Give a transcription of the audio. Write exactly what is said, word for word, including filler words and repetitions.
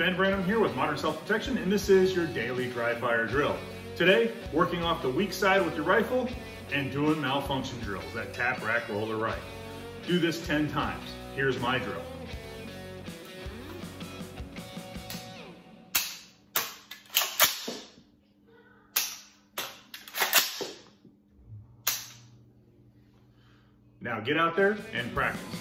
Dan Branham here with Modern Self-Protection, and this is your daily dry fire drill. Today, working off the weak side with your rifle and doing malfunction drills, that tap, rack, roll, or right. Do this ten times. Here's my drill. Now get out there and practice.